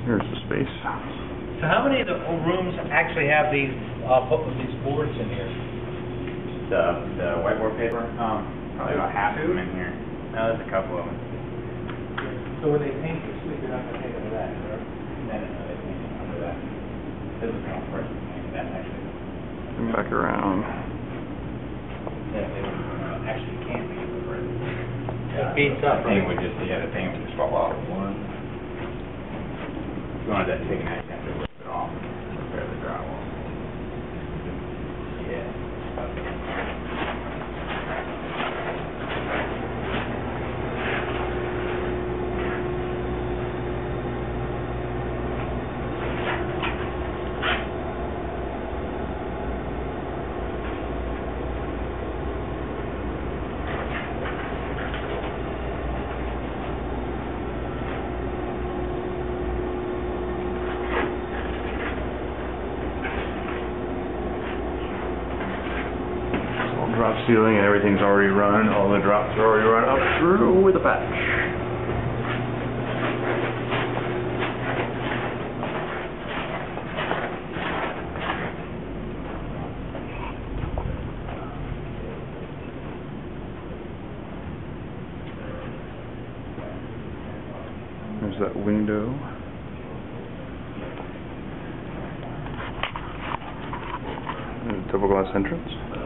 Here's the space. So how many of the rooms actually have these boards in here? The whiteboard paper? Probably about half of them in here. No, there's a couple of them. So when they paint the suite, they're not going to paint under that, correct? No, they paint it under that. This is kind of first paint. That's actually. Come back around. Yeah, they actually can't paint over it. It beats up, The thing right? would just, the thing would just fall off. If you wanted that taken out, you have to lift it off and repair the drywall. Yeah. Drop ceiling and everything's already run. All the drops are already run up through with a patch. There's that window. And a double glass entrance.